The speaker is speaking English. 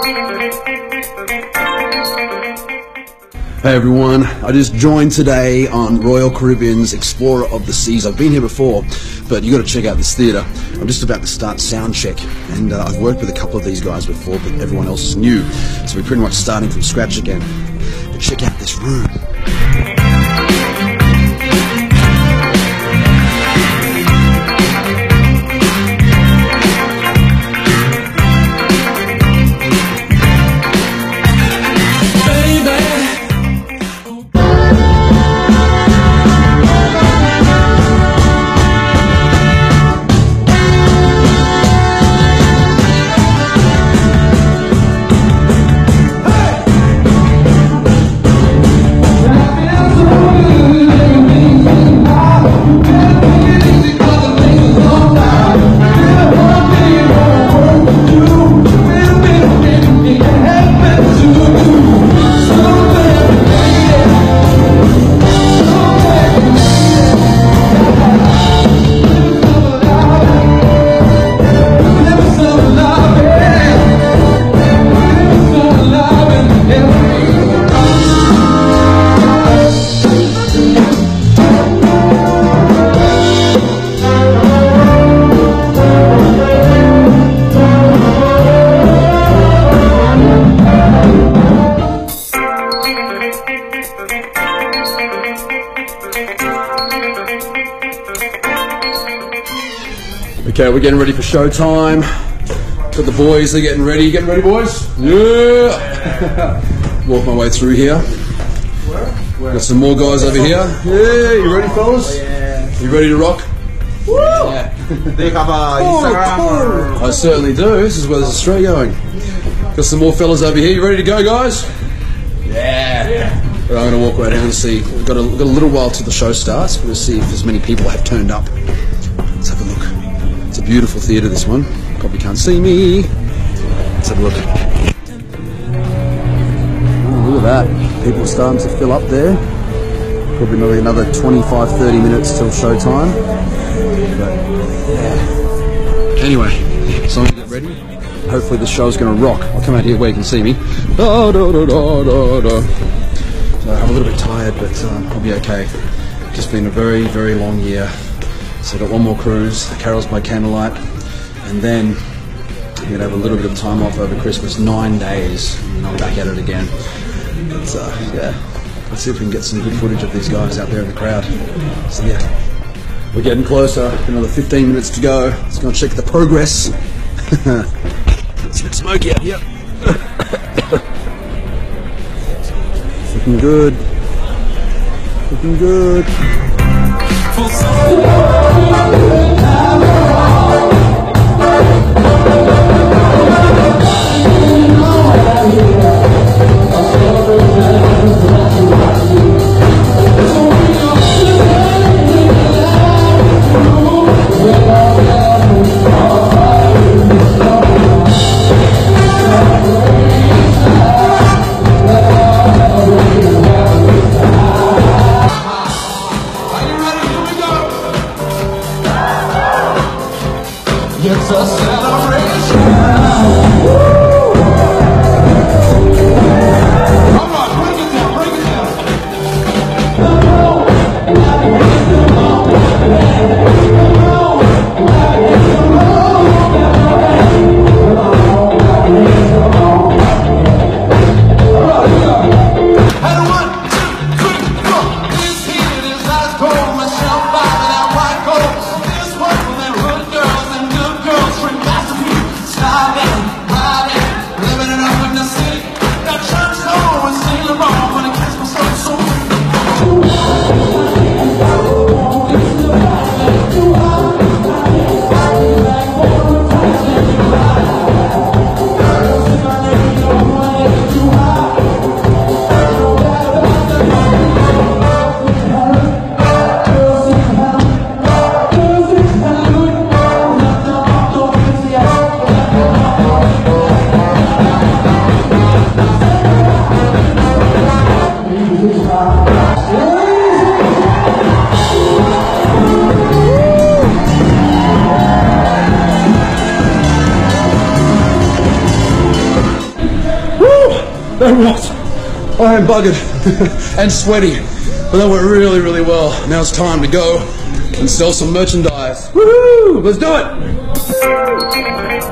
Hey everyone, I just joined today on Royal Caribbean's Explorer of the Seas. I've been here before, but you got to check out this theatre. I'm just about to start sound check, and I've worked with a couple of these guys before, but everyone else is new, so we're pretty much starting from scratch again. But check out this room. Okay, we're getting ready for showtime. Got the boys, they're getting ready. You getting ready, boys? Yeah! Walk my way through here. Got some more guys over here. Yeah, you ready, fellas? Oh, yeah. You ready to rock? Woo! Yeah. Do you have a Instagram? I certainly do. This is where there's a straight going. Got some more fellas over here. You ready to go, guys? Yeah. I'm going to walk right down and see. We've got a little while till the show starts. We're going to see if as many people have turned up. Let's have a look. It's a beautiful theatre, this one. Probably can't see me. Let's have a look. Oh, look at that. People are starting to fill up there. Probably another 25-30 minutes till showtime. But, yeah. Anyway, so I'm going to get ready. Hopefully the show's going to rock. I'll come out here where you can see me. Da, da, da, da, da, da. So I'm a little bit tired, but I'll be okay. Just been a very, very long year. So I've got one more cruise, Carols by Candlelight, and then I'm going to have a little bit of time off over Christmas, 9 days, and I'm back at it again. But yeah, let's see if we can get some good footage of these guys out there in the crowd. So yeah, we're getting closer, another 15 minutes to go. Let's go and check the progress. It's a bit smoky out here. Looking good. Looking good. That was. I am buggered and sweaty, but that went really, really well. Now it's time to go and sell some merchandise. Woohoo! Let's do it!